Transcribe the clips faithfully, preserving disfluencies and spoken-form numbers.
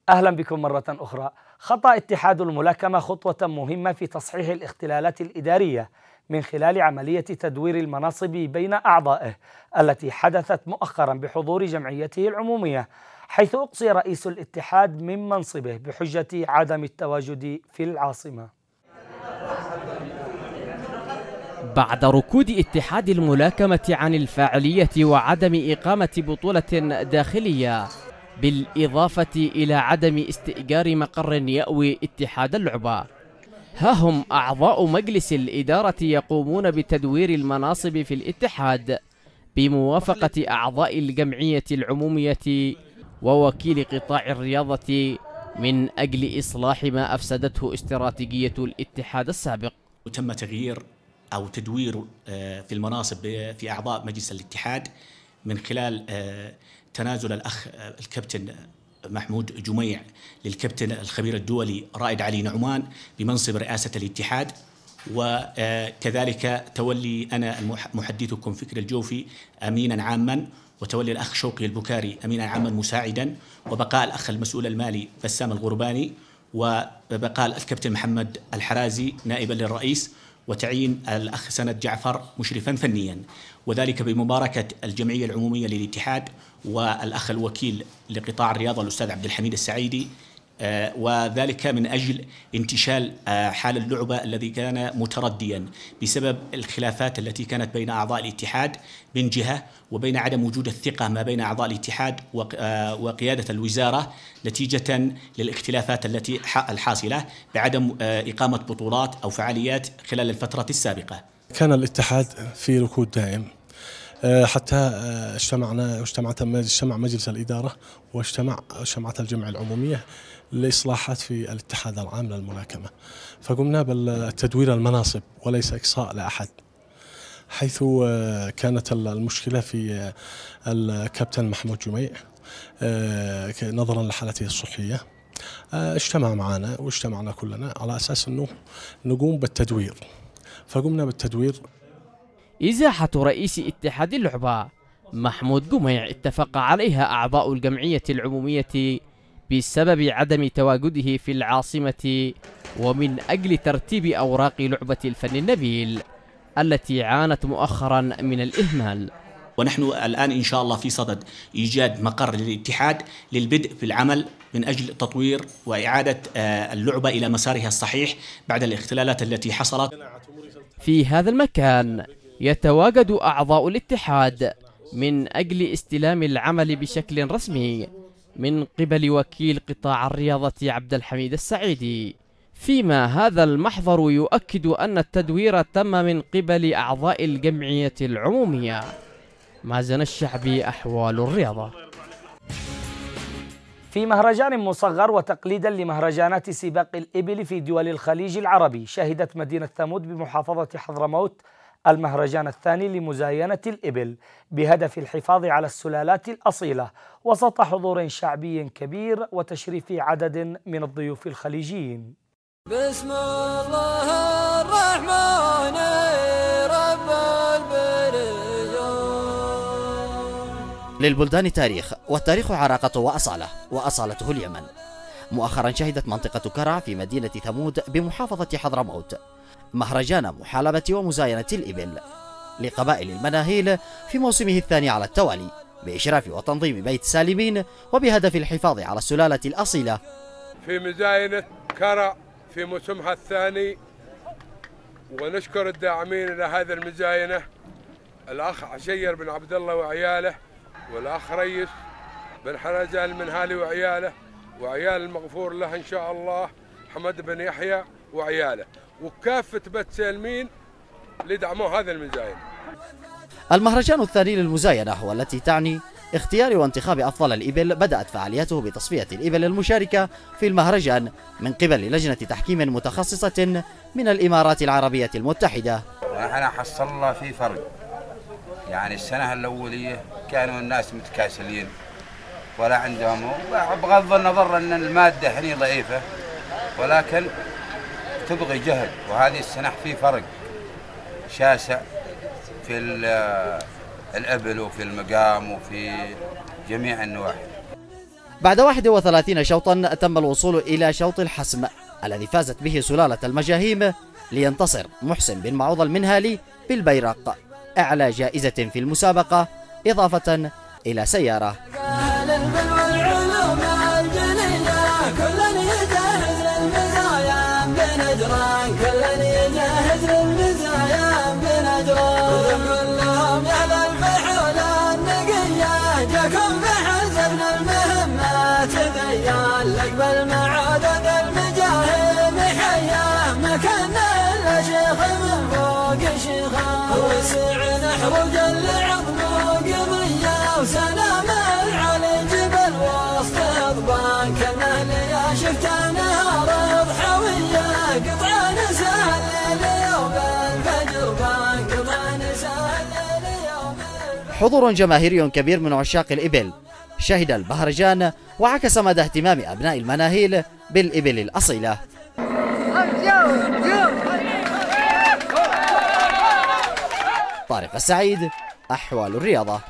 أهلا بكم مرة أخرى. خطى اتحاد الملاكمة خطوة مهمة في تصحيح الاختلالات الإدارية من خلال عملية تدوير المناصب بين أعضائه التي حدثت مؤخرا بحضور جمعيته العمومية، حيث أقصي رئيس الاتحاد من منصبه بحجة عدم التواجد في العاصمة. بعد ركود اتحاد الملاكمة عن الفاعلية وعدم إقامة بطولة داخلية، بالإضافة إلى عدم استئجار مقر يأوي اتحاد اللعبة، ها هم أعضاء مجلس الإدارة يقومون بتدوير المناصب في الاتحاد بموافقة أعضاء الجمعية العمومية ووكيل قطاع الرياضة من أجل إصلاح ما أفسدته استراتيجية الاتحاد السابق. تم تغيير أو تدوير في المناصب في أعضاء مجلس الاتحاد من خلال تنازل الأخ الكابتن محمود جميع للكابتن الخبير الدولي رائد علي نعمان بمنصب رئاسة الاتحاد، وكذلك تولي أنا محدثكم فكر الجوفي أمينا عاما، وتولي الأخ شوقي البكاري أمينا عاما مساعدا، وبقاء الأخ المسؤول المالي بسام الغرباني، وبقاء الكابتن محمد الحرازي نائبا للرئيس، وتعيين الأخ سند جعفر مشرفا فنيا، وذلك بمباركة الجمعية العمومية للاتحاد والأخ الوكيل لقطاع الرياضة الأستاذ عبد الحميد السعيدي، وذلك من أجل انتشال حال اللعبة الذي كان مترديا بسبب الخلافات التي كانت بين أعضاء الاتحاد من جهة، وبين عدم وجود الثقة ما بين أعضاء الاتحاد وقيادة الوزارة نتيجة للاختلافات التي الحاصلة بعدم إقامة بطولات أو فعاليات خلال الفترة السابقة. كان الاتحاد في ركود دائم، حتى اجتمعنا اجتمعت اجتمع مجلس الإدارة واجتمع اجتمعت الجمعية العمومية لإصلاحات في الاتحاد العام للملاكمة، فقمنا بالتدوير المناصب وليس إقصاء لأحد، حيث كانت المشكلة في الكابتن محمود جميع نظرا لحالته الصحية. اجتمع معنا واجتمعنا كلنا على أساس أنه نقوم بالتدوير، فقمنا بالتدوير. إزاحة رئيس اتحاد اللعبة محمود جميع اتفق عليها أعضاء الجمعية العمومية بسبب عدم تواجده في العاصمة ومن أجل ترتيب أوراق لعبة الفن النبيل التي عانت مؤخرا من الإهمال. ونحن الآن إن شاء الله في صدد إيجاد مقر للاتحاد للبدء في العمل من أجل تطوير وإعادة اللعبة إلى مسارها الصحيح بعد الاختلالات التي حصلت. في هذا المكان يتواجد أعضاء الاتحاد من أجل استلام العمل بشكل رسمي من قبل وكيل قطاع الرياضة عبد الحميد السعيدي، فيما هذا المحضر يؤكد أن التدوير تم من قبل أعضاء الجمعية العمومية. مازن الشعبي، أحوال الرياضة. في مهرجان مصغر وتقليدا لمهرجانات سباق الإبل في دول الخليج العربي، شهدت مدينة ثمود بمحافظة حضرموت المهرجان الثاني لمزاينة الإبل بهدف الحفاظ على السلالات الأصيلة وسط حضور شعبي كبير وتشريف عدد من الضيوف الخليجيين. بسم الله الرحمن رب البريون. للبلدان تاريخ، والتاريخ عراقته وأصالة، وأصالته اليمن. مؤخرا شهدت منطقة كرع في مدينة ثمود بمحافظة حضرموت مهرجان محالبة ومزاينة الإبل لقبائل المناهيل في موسمه الثاني على التوالي بإشراف وتنظيم بيت سالمين وبهدف الحفاظ على السلالة الأصيلة. في مزاينة كرع في موسمها الثاني، ونشكر الداعمين إلى هذه المزاينة الأخ عشير بن عبد الله وعياله، والأخ ريس بن حرزة المنهالي وعياله، وعيال المغفور له إن شاء الله حمد بن يحيى وعياله، وكافة بيت سالمين لدعموا هذا المزاينة. المهرجان الثاني للمزاينة والتي تعني اختيار وانتخاب أفضل الإبل بدأت فعالياته بتصفية الإبل المشاركة في المهرجان من قبل لجنة تحكيم متخصصة من الإمارات العربية المتحدة. احنا حصلنا في فرق، يعني السنة الأولية كانوا الناس متكاسلين ولا عندهم، بغض النظر أن المادة هني ضعيفة ولكن تبغي جهد، وهذه السنة في فرق شاسع في الإبل وفي المقام وفي جميع النواحي. بعد واحد وثلاثين شوطا تم الوصول إلى شوط الحسم الذي فازت به سلالة المجاهيم، لينتصر محسن بن معوض المنهالي بالبيرق أعلى جائزة في المسابقة، إضافة إلى سيارة. حضور جماهيري كبير من عشاق الإبل شهد البهرجان وعكس مدى اهتمام أبناء المناهيل بالإبل الأصيلة. طارق السعيد، أحوال الرياضة.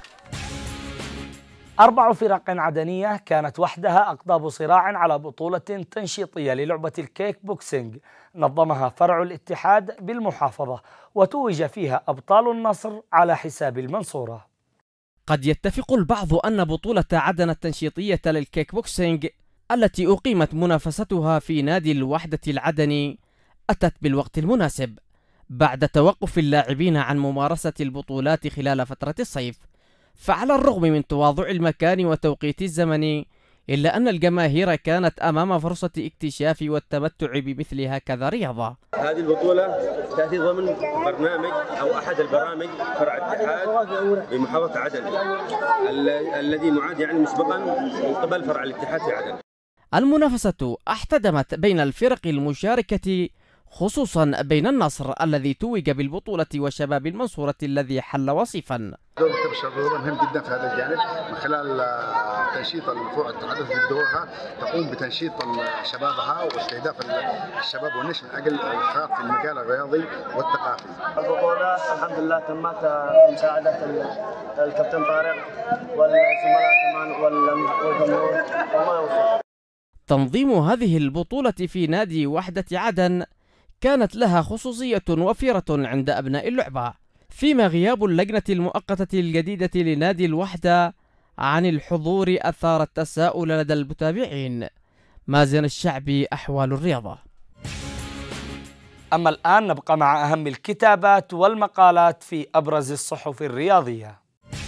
أربع فرق عدنية كانت وحدها أقطاب صراع على بطولة تنشيطية للعبة الكيك بوكسينج نظمها فرع الاتحاد بالمحافظة، وتوج فيها أبطال النصر على حساب المنصورة. قد يتفق البعض أن بطولة عدن التنشيطية للكيك بوكسينج التي أقيمت منافستها في نادي الوحدة العدني أتت بالوقت المناسب بعد توقف اللاعبين عن ممارسة البطولات خلال فترة الصيف، فعلى الرغم من تواضع المكان وتوقيت الزمن إلا أن الجماهير كانت أمام فرصة اكتشاف والتمتع بمثل هكذا رياضة. هذه البطولة تأتي ضمن برنامج أو أحد البرامج فرع الاتحاد بمحافظة عدن الذي معاد يعني مسبقا من قبل فرع الاتحاد في عدن. المنافسة احتدمت بين الفرق المشاركة خصوصا بين النصر الذي توج بالبطولة وشباب المنصورة الذي حل وصيفا. دور مكتب الشباب مهم جدا في هذا الجانب من خلال تنشيط الفروع التحدث بدورها تقوم بتنشيط شبابها واستهداف الشباب والنشء من اجل الانخراط في المجال الرياضي والثقافي. البطولة الحمد لله تمت بمساعدة الكابتن طارق والزملاء كمان والجمهور وما يوصف. تنظيم هذه البطولة في نادي وحدة عدن كانت لها خصوصية وفيرة عند أبناء اللعبة، فيما غياب اللجنة المؤقتة الجديدة لنادي الوحدة عن الحضور أثار التساؤل لدى المتابعين. مازن الشعبي، أحوال الرياضة. أما الآن نبقى مع أهم الكتابات والمقالات في أبرز الصحف الرياضية.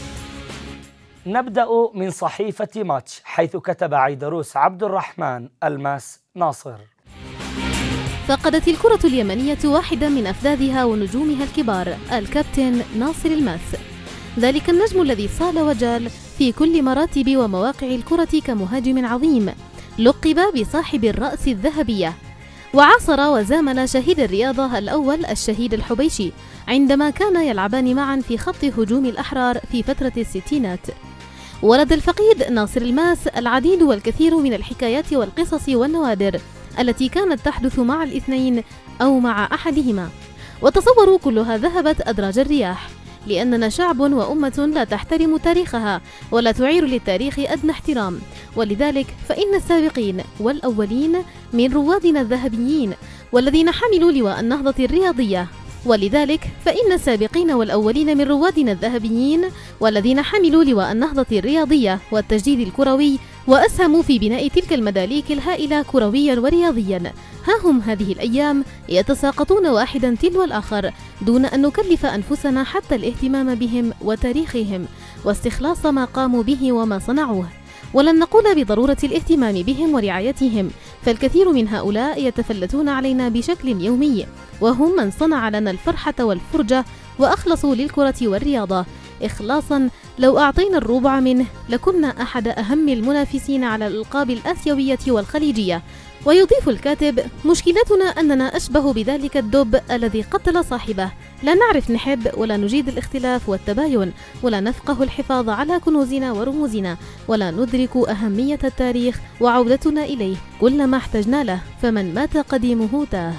نبدأ من صحيفة ماتش، حيث كتب عيدروس عبد الرحمن الماس ناصر: فقدت الكرة اليمنية واحدا من أفذاذها ونجومها الكبار، الكابتن ناصر الماس، ذلك النجم الذي صال وجال في كل مراتب ومواقع الكرة كمهاجم عظيم، لقب بصاحب الرأس الذهبية، وعاصر وزامل شهيد الرياضة الأول الشهيد الحبيشي عندما كانا يلعبان معا في خط هجوم الأحرار في فترة الستينات. ولد الفقيد ناصر الماس العديد والكثير من الحكايات والقصص والنوادر التي كانت تحدث مع الاثنين أو مع أحدهما، وتصوروا كلها ذهبت أدراج الرياح، لأننا شعب وأمة لا تحترم تاريخها ولا تعير للتاريخ أدنى احترام، ولذلك فإن السابقين والأولين من روادنا الذهبيين والذين حملوا لواء النهضة الرياضية ولذلك فإن السابقين والأولين من روادنا الذهبيين والذين حملوا لواء النهضة الرياضية والتجديد الكروي وأسهموا في بناء تلك المداليك الهائلة كرويا ورياضيا، ها هم هذه الأيام يتساقطون واحدا تلو الآخر دون أن نكلف أنفسنا حتى الاهتمام بهم وتاريخهم واستخلاص ما قاموا به وما صنعوه. ولن نقول بضرورة الاهتمام بهم ورعايتهم، فالكثير من هؤلاء يتفلتون علينا بشكل يومي، وهم من صنع لنا الفرحة والفرجة وأخلصوا للكرة والرياضة إخلاصا لو أعطينا الربع منه لكنا أحد أهم المنافسين على الألقاب الآسيوية والخليجية. ويضيف الكاتب: مشكلتنا أننا أشبه بذلك الدب الذي قتل صاحبه، لا نعرف نحب ولا نجيد الاختلاف والتباين ولا نفقه الحفاظ على كنوزنا ورموزنا ولا ندرك أهمية التاريخ وعودتنا إليه كلما احتجنا له، فمن مات قديمه تاه.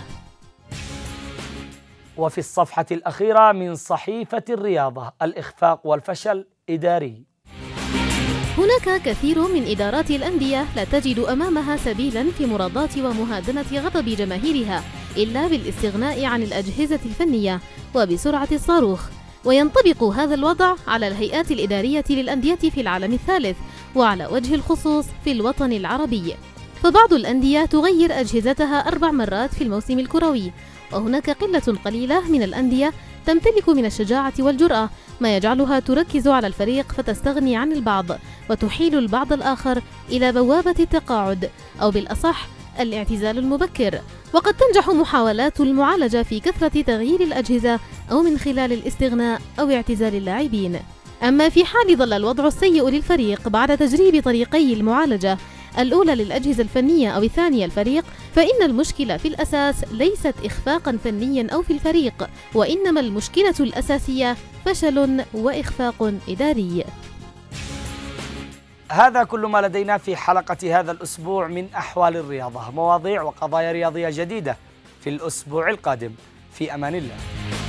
وفي الصفحة الأخيرة من صحيفة الرياضة: الإخفاق والفشل إداري. هناك كثير من إدارات الأندية لا تجد أمامها سبيلا في مراضاة ومهادنة غضب جماهيرها إلا بالاستغناء عن الأجهزة الفنية وبسرعة الصاروخ، وينطبق هذا الوضع على الهيئات الإدارية للأندية في العالم الثالث وعلى وجه الخصوص في الوطن العربي. فبعض الأندية تغير أجهزتها أربع مرات في الموسم الكروي، وهناك قلة قليلة من الأندية تمتلك من الشجاعة والجرأة ما يجعلها تركز على الفريق فتستغني عن البعض وتحيل البعض الآخر إلى بوابة التقاعد أو بالأصح الاعتزال المبكر. وقد تنجح محاولات المعالجة في كثرة تغيير الأجهزة أو من خلال الاستغناء أو اعتزال اللاعبين. أما في حال ظل الوضع السيء للفريق بعد تجريب طريقي المعالجة، الأولى للأجهزة الفنية أو الثانية الفريق، فإن المشكلة في الأساس ليست إخفاقا فنيا أو في الفريق، وإنما المشكلة الأساسية فشل وإخفاق إداري. هذا كل ما لدينا في حلقة هذا الأسبوع من أحوال الرياضة، مواضيع وقضايا رياضية جديدة في الأسبوع القادم. في أمان الله.